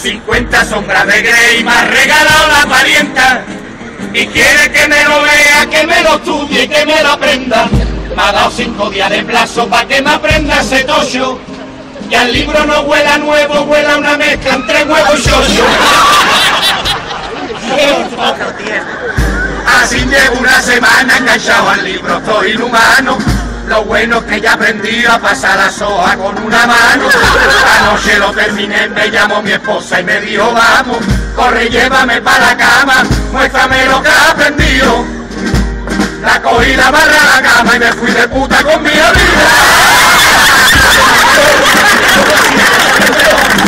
50 sombras de Grey me ha regalado la parienta y quiere que me lo vea, que me lo estudie, que me lo aprenda. Me ha dado 5 días de plazo para que me aprenda ese tocho. Y al libro no huela nuevo, huela una mezcla entre huevo y chocho. Así llevo una semana enganchado al libro, estoy inhumano. Lo bueno es que ya aprendí a pasar la soja con una mano. Anoche lo terminé, me llamó mi esposa y me dijo, vamos, corre, llévame para la cama, muéstrame lo que has aprendido. La cogí, la barra a la cama y me fui de puta con mi amiga.